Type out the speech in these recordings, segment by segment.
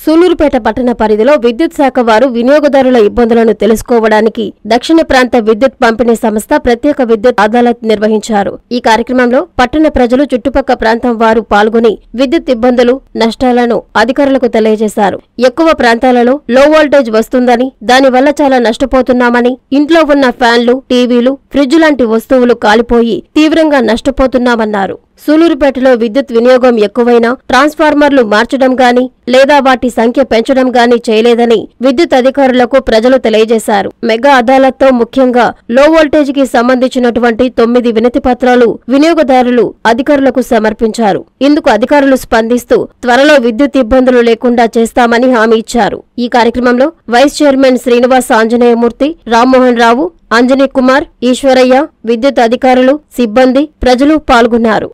సూలూరుపేట పట్టణ పరిధిలో విద్యుత్ శాఖ వారు వినియోగదారుల ఇబ్బందులను తెలుసుకోవడానికి దక్షిణ ప్రాంత విద్యుత్ పంపిణీ సంస్థ ప్రత్యేక విద్యుత్ అదాలత్ నిర్వహించారు. ఈ కార్యక్రమంలో పట్టణ ప్రజలు, చుట్టుపక్క ప్రాంతం వారు పాల్గొని విద్యుత్ ఇబ్బందులు, నష్టాలను అధికారులకు తెలియజేశారు. ఎక్కువ ప్రాంతాలలో లో వోల్టేజ్ వస్తుందని, దానివల్ల చాలా నష్టపోతున్నామని, ఇంట్లో ఉన్న ఫ్యాన్లు, టీవీలు, ఫ్రిడ్జ్ లాంటి వస్తువులు కాలిపోయి తీవ్రంగా నష్టపోతున్నామన్నారు. సూలూరుపేటలో విద్యుత్ వినియోగం ఎక్కువైనా ట్రాన్స్ఫార్మర్లు మార్చడం గాని లేదా వాటి సంఖ్య పెంచడం గాని చేయలేదని విద్యుత్ అధికారులకు ప్రజలు తెలియజేశారు. మెగా అదాలత్తో ముఖ్యంగా లో వోల్టేజ్ కి సంబంధించినటువంటి 9 వినతి పత్రాలు వినియోగదారులు అధికారులకు సమర్పించారు. ఇందుకు అధికారులు స్పందిస్తూ త్వరలో విద్యుత్ ఇబ్బందులు లేకుండా చేస్తామని హామీ ఇచ్చారు. ఈ కార్యక్రమంలో వైస్ చైర్మన్ శ్రీనివాస్ ఆంజనేయమూర్తి, రామ్మోహన్ రావు, అంజనీ కుమార్, ఈశ్వరయ్య, విద్యుత్ అధికారులు, సిబ్బంది, ప్రజలు పాల్గొన్నారు.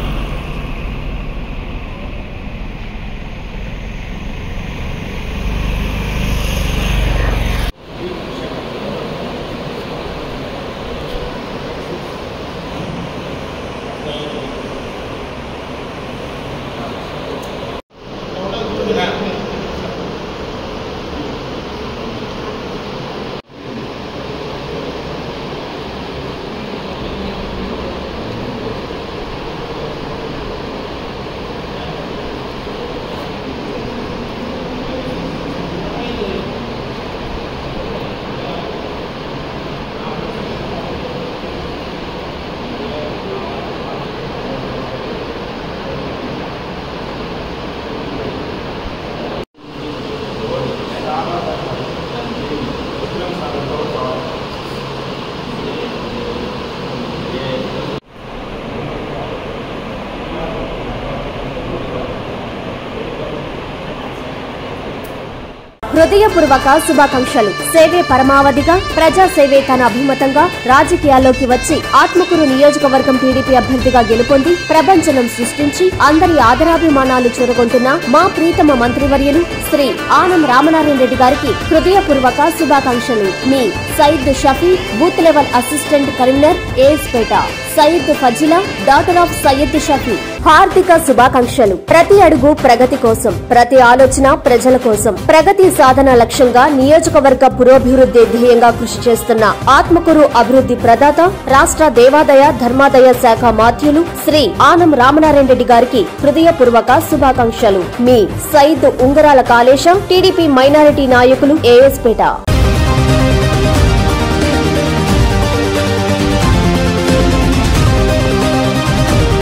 హృదయపూర్వక శుభాకాంక్షలు. సేవే పరమావధిగా, ప్రజాసేవే తన అభిమతంగా రాజకీయాల్లోకి వచ్చి ఆత్మకూరు నియోజకవర్గం టీడీపీ అభ్యర్థిగా గెలుపొంది ప్రపంచనం సృష్టించి అందరి ఆదరాభిమానాలు చూరగొంటున్న మా ప్రీతమ మంత్రివర్యులు శ్రీ ఆనం రామనారాయణ రెడ్డి గారికి హృదయపూర్వక శుభాకాంక్షలు. మీ Sayeed Shafi, booth level assistant convener, AS Peta. Sayeed Fazila, daughter of Sayeed Shafi. హార్దిక శుభాకాంక్షలు. ప్రతి అడుగు ప్రగతి కోసం, ప్రతి ఆలోచన ప్రజల కోసం, ప్రగతి సాధన లక్ష్యంగా నియోజకవర్గ పురోభివృద్ధి ధ్యేయంగా కృషి చేస్తున్న ఆత్మకూరు అభివృద్ధి ప్రదాత, రాష్ట్ర దేవాదాయ ధర్మాదాయ శాఖ మాధ్యులు శ్రీ ఆనం రామనారాయణ రెడ్డి గారికి హృదయపూర్వక శుభాకాంక్షలు. మీ సయీద్ ఉంగరాల కాళేశం, టీడీపీ మైనారిటీ నాయకులు, ఏఎస్పేట.